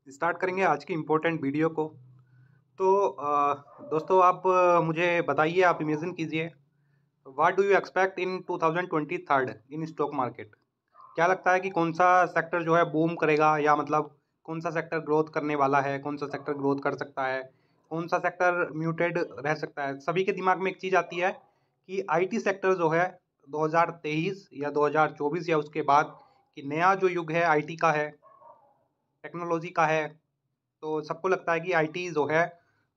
Start करेंगे आज की इम्पोर्टेंट वीडियो को। तो दोस्तों आप मुझे बताइए, आप इमेजिन कीजिए, what do you expect in 2023 in stock market. क्या लगता है कि कौन सा सेक्टर जो है बूम करेगा, या मतलब कौन सा सेक्टर ग्रोथ करने वाला है, कौन सा सेक्टर ग्रोथ कर सकता है, कौन सा सेक्टर म्यूटेड रह सकता है। सभी के दिमाग में एक चीज़ आती है कि आईटी सेक्टर जो है 2023 या 2024 या उसके बाद कि नया जो युग है आईटी का है, टेक्नोलॉजी का है। तो सबको लगता है कि आईटी जो है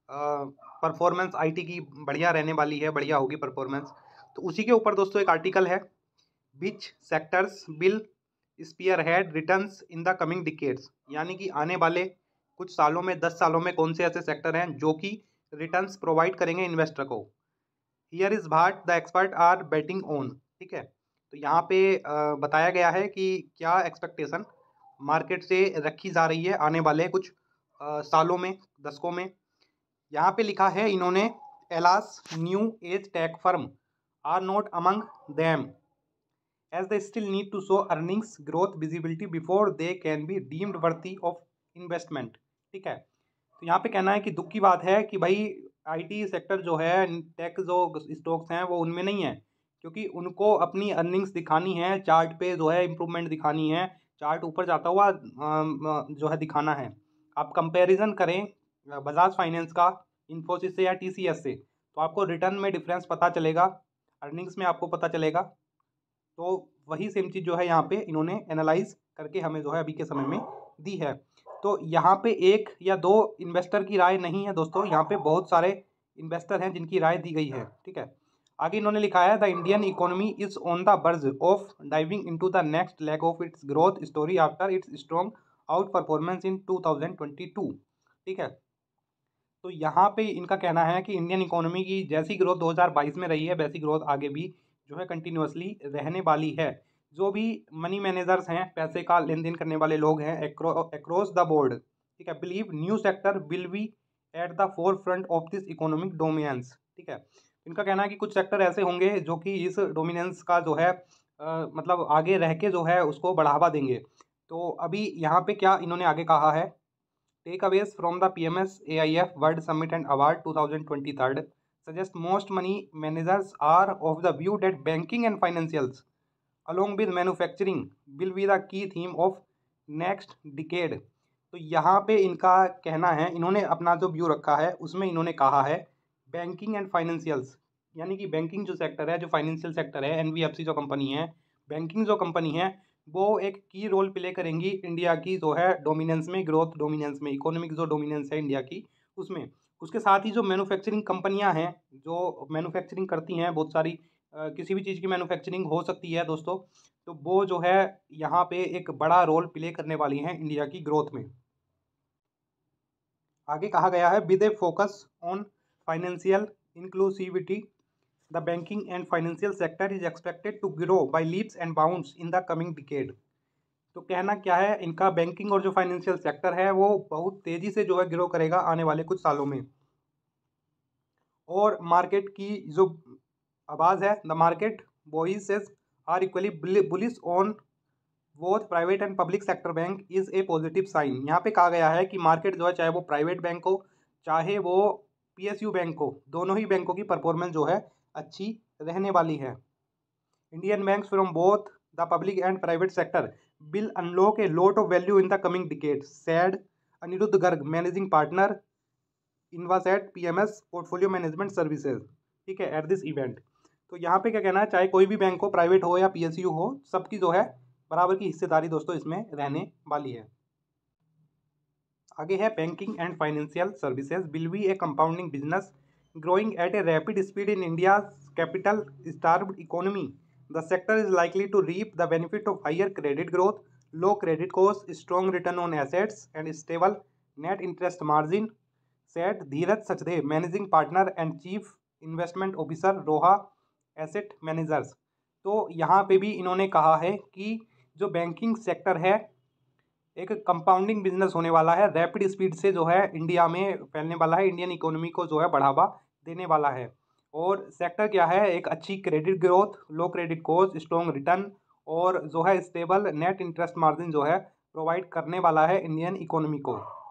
परफॉर्मेंस आईटी की बढ़िया रहने वाली है, बढ़िया होगी परफॉर्मेंस। तो उसी के ऊपर दोस्तों एक आर्टिकल है, which sectors will spearhead returns in the coming decades, यानी कि आने वाले कुछ सालों में, 10 सालों में कौन से ऐसे सेक्टर हैं जो कि रिटर्न्स प्रोवाइड करेंगे इन्वेस्टर को। Here is what the expert are betting on. ठीक है, तो यहाँ पे बताया गया है कि क्या एक्सपेक्टेशन मार्केट से रखी जा रही है आने वाले कुछ सालों में, दशकों में। यहाँ पे लिखा है इन्होंने, alas new age tech firm are not among them as they still need to show earnings growth visibility before they can be deemed worthy of investment. ठीक है, तो यहाँ पे कहना है कि दुख की बात है कि भाई आईटी सेक्टर जो है, टेक जो स्टॉक्स हैं वो उनमें नहीं है, क्योंकि उनको अपनी अर्निंग्स दिखानी है, चार्ट पे जो है इम्प्रूवमेंट दिखानी है, चार्ट ऊपर जाता हुआ जो है दिखाना है। आप कंपैरिजन करें बजाज फाइनेंस का इन्फोसिस से या टीसीएस से, तो आपको रिटर्न में डिफरेंस पता चलेगा, अर्निंग्स में आपको पता चलेगा। तो वही सेम चीज़ जो है यहाँ पे इन्होंने एनालाइज करके हमें जो है अभी के समय में दी है। तो यहाँ पे एक या दो इन्वेस्टर की राय नहीं है दोस्तों, यहाँ पे बहुत सारे इन्वेस्टर हैं जिनकी राय दी गई है। ठीक है, आगे इन्होंने लिखा है, the Indian economy is on the verge of diving into the next leg of its growth story after its strong outperformance in 2022। ठीक है, तो यहाँ पे इनका कहना है कि इंडियन इकोनॉमी की जैसी ग्रोथ 2022 में रही है, वैसी ग्रोथ आगे भी जो है कंटिन्यूअसली रहने वाली है। जो भी मनी मैनेजर्स हैं, पैसे का लेन देन करने वाले लोग हैं अक्रॉस द बोर्ड, ठीक है, believe new sector will be at the forefront of this economic dominance. ठीक है, इनका कहना है कि कुछ सेक्टर ऐसे होंगे जो कि इस डोमिनेंस का जो है मतलब आगे रह के जो है उसको बढ़ावा देंगे। तो अभी यहाँ पे क्या इन्होंने आगे कहा है, takeaways from the PMS AIF World Summit and Award 2023 suggest most money managers are of the view that banking and financials, along with manufacturing, will be the key theme of next decade। तो यहाँ पे इनका कहना है, इन्होंने अपना जो view रखा है उसमें इन्होंने कहा है बैंकिंग एंड फाइनेंशियल्स, यानी कि बैंकिंग जो सेक्टर है, जो फाइनेंशियल सेक्टर है, एनबीएफसी जो कंपनी है, बैंकिंग जो कंपनी है, वो एक की रोल प्ले करेंगी इंडिया की जो है डोमिनेंस में, ग्रोथ डोमिनेंस में, इकोनॉमिक जो डोमिनेंस है इंडिया की उसमें। उसके साथ ही जो मैन्युफैक्चरिंग कंपनियां हैं, जो मैन्युफैक्चरिंग करती हैं बहुत सारी, किसी भी चीज़ की मैन्युफैक्चरिंग हो सकती है दोस्तों, तो वो जो है यहाँ पे एक बड़ा रोल प्ले करने वाली हैं इंडिया की ग्रोथ में। आगे कहा गया है, with a focus on financial inclusivity the banking and financial sector is expected to grow by leaps and bounds in the coming decade. तो कहना क्या है इनका, बैंकिंग और जो फाइनेंशियल सेक्टर है वो बहुत तेज़ी से जो है ग्रो करेगा आने वाले कुछ सालों में। और मार्केट की जो आवाज़ है, the market voices are equally bullish on both private and public sector bank is a positive sign. यहाँ पे कहा गया है कि मार्केट जो है, चाहे वो प्राइवेट बैंक हो चाहे वो पीएसयू बैंक हो, दोनों ही बैंकों की परफॉर्मेंस जो है अच्छी रहने वाली है। Indian banks from both the public and private sector will unlock a lot of value in the coming decades, said Anirudh Garg, managing partner Invasat PMS Portfolio Management Services। ठीक है, एट दिस इवेंट। तो यहाँ पे क्या कहना है, चाहे कोई भी बैंक हो, प्राइवेट हो या पीएसयू हो, सबकी जो है बराबर की हिस्सेदारी दोस्तों इसमें रहने वाली है। आगे है, banking and financial services will be a compounding business growing at a rapid speed in India capital starved economy. The sector is likely to reap the benefit of higher credit growth, low credit costs, strong return on assets, and stable net interest margin, said Dheeraj Sachdev, managing partner and chief investment officer, Roha Asset Managers। तो यहाँ पे भी इन्होंने कहा है कि जो banking sector है एक कंपाउंडिंग बिजनेस होने वाला है, रैपिड स्पीड से जो है इंडिया में फैलने वाला है, इंडियन इकोनॉमी को जो है बढ़ावा देने वाला है। और सेक्टर क्या है, एक अच्छी credit growth, low credit cost, strong return और जो है स्टेबल नेट इंटरेस्ट मार्जिन जो है प्रोवाइड करने वाला है इंडियन इकोनॉमी को।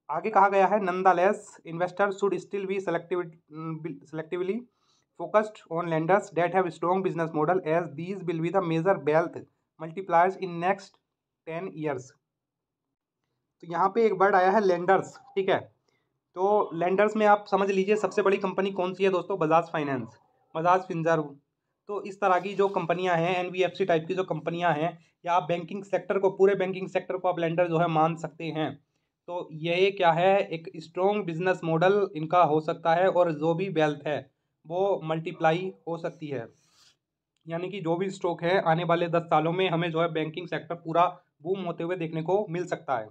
आगे कहा गया है nonetheless investors should still be selectively focused on lenders that have strong business model as these will be the major wealth multipliers in next 10 years। तो यहाँ पे एक वर्ड आया है लेंडर्स, ठीक है। तो लेंडर्स में आप समझ लीजिए सबसे बड़ी कंपनी कौन सी है दोस्तों, बजाज फाइनेंस, बजाज फिनसर्व। तो इस तरह की जो कंपनियां हैं, एनबीएफसी टाइप की जो कंपनियां हैं, या आप बैंकिंग सेक्टर को, पूरे बैंकिंग सेक्टर को आप लेंडर जो है मान सकते हैं। तो ये क्या है, एक स्ट्रॉन्ग बिजनेस मॉडल इनका हो सकता है, और जो भी वेल्थ है वो मल्टीप्लाई हो सकती है। यानी कि जो भी स्टॉक है आने वाले 10 सालों में हमें जो है बैंकिंग सेक्टर पूरा बूम होते हुए देखने को मिल सकता है।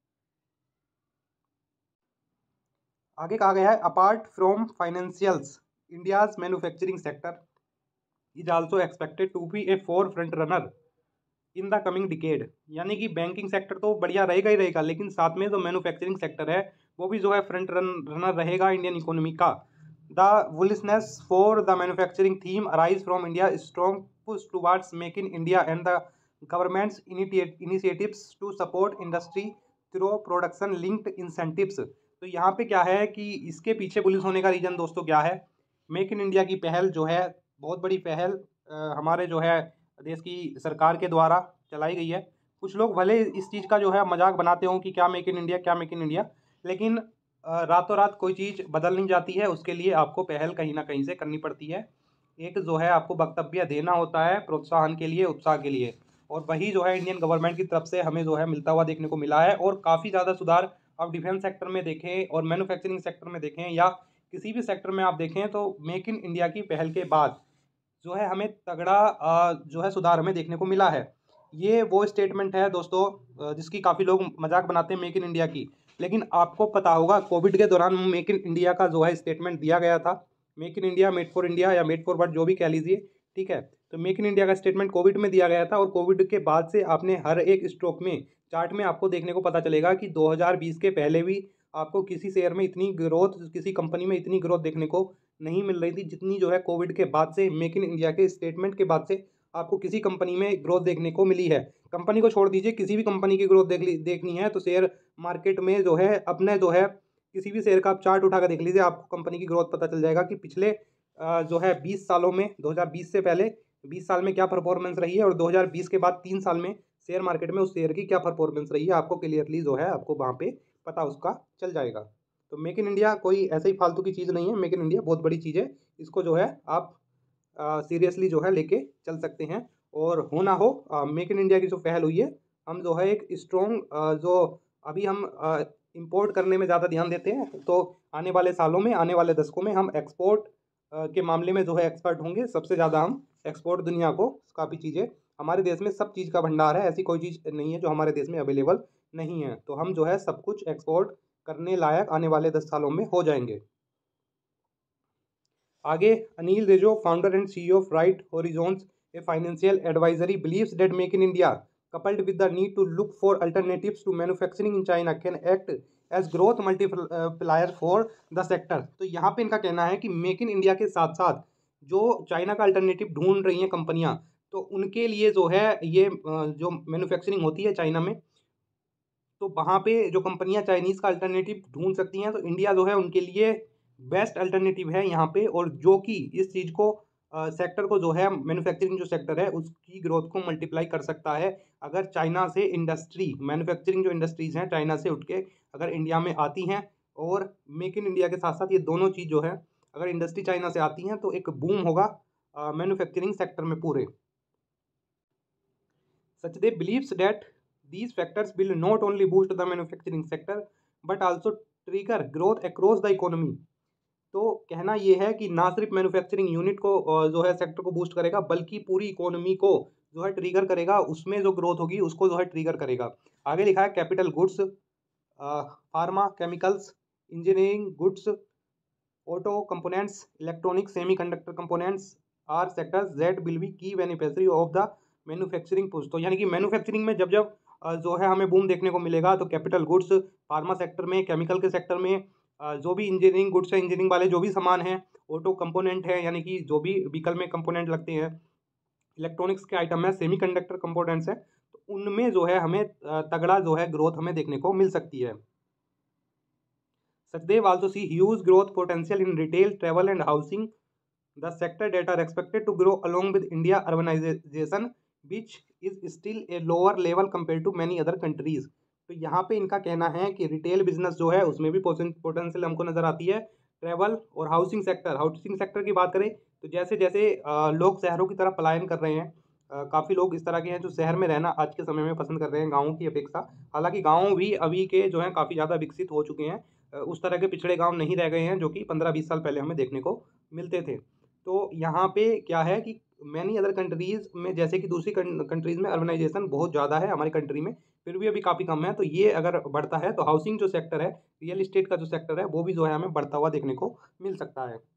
आगे कहा गया है apart from financials India's manufacturing sector is also expected to be a fore front runner in the coming decade. यानी कि बैंकिंग सेक्टर तो बढ़िया रहेगा ही रहेगा, लेकिन साथ में जो मैन्युफैक्चरिंग सेक्टर है वो भी जो है फ्रंट रनर रहेगा इंडियन इकोनॉमी का। The bullishness for the manufacturing theme arise from India strong push towards make in India and the government's initiatives to support industry through production linked incentives. तो यहाँ पे क्या है कि इसके पीछे बुलिश होने का रीजन दोस्तों क्या है, मेक इन इंडिया की पहल जो है, बहुत बड़ी पहल हमारे जो है देश की सरकार के द्वारा चलाई गई है। कुछ लोग भले इस चीज़ का जो है मजाक बनाते हों कि क्या मेक इन इंडिया, क्या मेक इन इंडिया, लेकिन रातों रात कोई चीज़ बदल नहीं जाती है, उसके लिए आपको पहल कहीं ना कहीं से करनी पड़ती है। एक जो है आपको वक्तव्य देना होता है प्रोत्साहन के लिए, उत्साह के लिए, और वही जो है इंडियन गवर्नमेंट की तरफ से हमें जो है मिलता हुआ देखने को मिला है। और काफ़ी ज़्यादा सुधार आप डिफेंस सेक्टर में देखें और मैन्युफैक्चरिंग सेक्टर में देखें या किसी भी सेक्टर में आप देखें, तो मेक इन इंडिया की पहल के बाद जो है हमें तगड़ा जो है सुधार हमें देखने को मिला है। ये वो स्टेटमेंट है दोस्तों जिसकी काफ़ी लोग मजाक बनाते हैं मेक इन इंडिया की, लेकिन आपको पता होगा कोविड के दौरान मेक इन इंडिया का जो है स्टेटमेंट दिया गया था। Make in India, made for India या मेड फॉर वर्ल्ड, जो भी कह लीजिए, ठीक है। तो मेक इन इंडिया का स्टेटमेंट कोविड में दिया गया था, और कोविड के बाद से आपने हर एक स्टॉक में, चार्ट में आपको देखने को पता चलेगा कि 2020 के पहले भी आपको किसी शेयर में इतनी ग्रोथ, किसी कंपनी में इतनी ग्रोथ देखने को नहीं मिल रही थी जितनी जो है कोविड के बाद से, मेक इन इंडिया के स्टेटमेंट के बाद से आपको किसी कंपनी में ग्रोथ देखने को मिली है। कंपनी को छोड़ दीजिए, किसी भी कंपनी की ग्रोथ देखनी है तो शेयर मार्केट में जो है अपने जो है किसी भी शेयर का आप चार्ट उठाकर देख लीजिए, आपको कंपनी की ग्रोथ पता चल जाएगा कि पिछले जो है 20 सालों में, 2020 से पहले 20 साल में क्या परफॉर्मेंस रही है, और 2020 के बाद 3 साल में शेयर मार्केट में उस शेयर की क्या परफॉर्मेंस रही है। आपको क्लियरली जो है आपको वहाँ पे पता उसका चल जाएगा। तो मेक इन इंडिया कोई ऐसे ही फालतू की चीज़ नहीं है, मेक इन इंडिया बहुत बड़ी चीज़ है। इसको जो है आप सीरियसली जो है लेके चल सकते हैं। और हो ना हो मेक इन इंडिया की जो पहल हुई है, हम जो है एक स्ट्रॉन्ग जो अभी हम इंपोर्ट करने में ज़्यादा ध्यान देते हैं, तो आने वाले सालों में, आने वाले दशकों में हम एक्सपोर्ट के मामले में जो है एक्सपर्ट होंगे। सबसे ज़्यादा हम एक्सपोर्ट दुनिया को काफ़ी चीज़ें, हमारे देश में सब चीज़ का भंडार है, ऐसी कोई चीज़ नहीं है जो हमारे देश में अवेलेबल नहीं है। तो हम जो है सब कुछ एक्सपोर्ट करने लायक आने वाले 10 सालों में हो जाएंगे। आगे Anil Rego, founder and CEO of Right Horizons, a financial advisory, believes that make in India coupled with the need to look for alternatives to manufacturing in China can act as growth multiplier for the sector। तो यहाँ पे इनका कहना है कि make in India के साथ साथ जो चाइना का अल्टरनेटिव ढूंढ रही हैं कंपनियां, तो उनके लिए जो है ये जो मैन्युफैक्चरिंग होती है चाइना में, तो वहाँ पे जो कंपनियां चाइनीज़ का अल्टरनेटिव ढूंढ सकती हैं, तो इंडिया जो है उनके लिए बेस्ट अल्टरनेटिव है यहाँ पे। और जो कि इस चीज़ को सेक्टर को जो है मैन्युफैक्चरिंग जो सेक्टर है उसकी ग्रोथ को मल्टीप्लाई कर सकता है। अगर चाइना से इंडस्ट्री, मैन्युफैक्चरिंग जो इंडस्ट्रीज़ हैं चाइना से उठ के अगर इंडिया में आती हैं, और मेक इन इंडिया के साथ साथ ये दोनों चीज़ जो है अगर इंडस्ट्री चाइना से आती हैं, तो एक बूम होगा मैन्युफैक्चरिंग सेक्टर में पूरे। Sachdev believes that these factors will not only boost the manufacturing sector but also trigger growth across the economy। तो कहना ये है कि ना सिर्फ मैन्युफैक्चरिंग यूनिट को जो है सेक्टर को बूस्ट करेगा, बल्कि पूरी इकोनॉमी को जो है ट्रिगर करेगा, उसमें जो ग्रोथ होगी उसको जो है ट्रिगर करेगा। आगे लिखा है capital goods, pharma, chemicals, engineering goods, auto components, electronic, semiconductor components are sectors that will be key beneficiary of the manufacturing push. तो यानी कि मैन्युफैक्चरिंग में जब जब जो है हमें बूम देखने को मिलेगा, तो कैपिटल गुड्स, फार्मा सेक्टर में, केमिकल के सेक्टर में, जो भी इंजीनियरिंग गुड्स है, इंजीनियरिंग वाले जो भी सामान हैं, ऑटो कंपोनेंट है यानी कि जो भी व्हीकल में कंपोनेंट लगते हैं, इलेक्ट्रॉनिक्स के आइटम है, सेमीकंडक्टर कंपोनेंट्स हैं, तो उनमें जो है हमें तगड़ा जो है ग्रोथ हमें देखने को मिल सकती है। Sachdev also see huge growth potential in retail, travel and housing, the sector that are expected to grow along with India urbanization, which is still a lower level compared to many other countries. तो यहाँ पे इनका कहना है कि retail business जो है उसमें भी पोटेंशियल हमको नज़र आती है। ट्रैवल और हाउसिंग सेक्टर की बात करें तो जैसे जैसे लोग शहरों की तरफ पलायन कर रहे हैं, काफ़ी लोग इस तरह के हैं जो शहर में रहना आज के समय में पसंद कर रहे हैं गाँवों की अपेक्षा। हालांकि गाँव भी अभी के जो हैं काफ़ी ज़्यादा विकसित हो चुके हैं, उस तरह के पिछड़े गाँव नहीं रह गए हैं जो कि 15-20 साल पहले हमें देखने को मिलते थे। तो यहाँ पे क्या है कि मैनी अदर कंट्रीज़ में, जैसे कि दूसरी कंट्रीज़ में अर्बनाइजेशन बहुत ज़्यादा है, हमारी कंट्री में फिर भी अभी काफ़ी कम है। तो ये अगर बढ़ता है तो हाउसिंग जो सेक्टर है, रियल इस्टेट का जो सेक्टर है, वो भी जो है हमें बढ़ता हुआ देखने को मिल सकता है।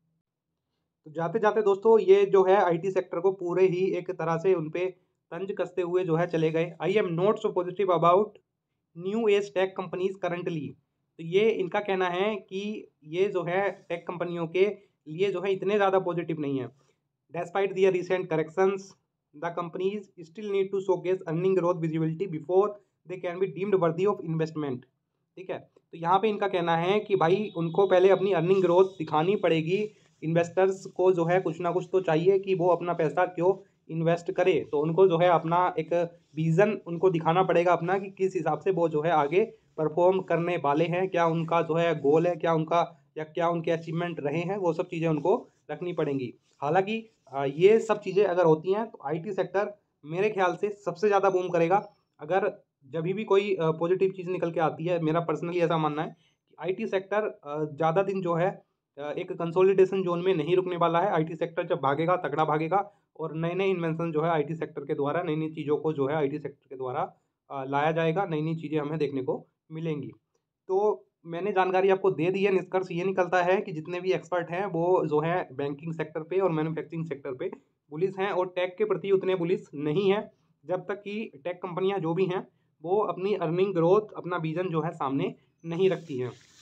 तो जाते जाते दोस्तों ये जो है आईटी सेक्टर को पूरे ही एक तरह से उन पे तंज कसते हुए जो है चले गए। I am not so positive about new age tech companies currently. तो ये इनका कहना है कि ये जो है टेक कंपनियों के लिए जो है इतने ज़्यादा पॉजिटिव नहीं है। Despite their recent corrections, the companies still need to showcase earning growth visibility before they can be deemed worthy of investment. ठीक है, तो यहाँ पे इनका कहना है कि भाई उनको पहले अपनी अर्निंग ग्रोथ दिखानी पड़ेगी। इन्वेस्टर्स को जो है कुछ ना कुछ तो चाहिए कि वो अपना पैसा क्यों इन्वेस्ट करे, तो उनको जो है अपना एक विज़न उनको दिखाना पड़ेगा अपना कि किस हिसाब से वो जो है आगे परफॉर्म करने वाले हैं, क्या उनका जो है गोल है, क्या उनका या क्या उनके अचीवमेंट रहे हैं, वो सब चीज़ें उनको रखनी पड़ेंगी। हालांकि ये सब चीज़ें अगर होती हैं तो आईटी सेक्टर मेरे ख्याल से सबसे ज़्यादा बूम करेगा। अगर जब भी कोई पॉजिटिव चीज़ निकल के आती है, मेरा पर्सनली ऐसा मानना है कि आईटी सेक्टर ज़्यादा दिन जो है एक कंसोलिडेशन जोन में नहीं रुकने वाला है। आईटी सेक्टर जब भागेगा, तगड़ा भागेगा और नए नए इन्वेंशन जो है आईटी सेक्टर के द्वारा, नई नई चीज़ों को जो है आईटी सेक्टर के द्वारा लाया जाएगा, नई नई चीज़ें हमें देखने को मिलेंगी। तो मैंने जानकारी आपको दे दी है। निष्कर्ष ये निकलता है कि जितने भी एक्सपर्ट हैं वो जो है बैंकिंग सेक्टर पे और मैन्युफैक्चरिंग सेक्टर पे बुलिश हैं और टेक के प्रति उतने बुलिश नहीं है, जब तक कि टेक कंपनियां जो भी हैं वो अपनी अर्निंग ग्रोथ, अपना विजन जो है सामने नहीं रखती हैं।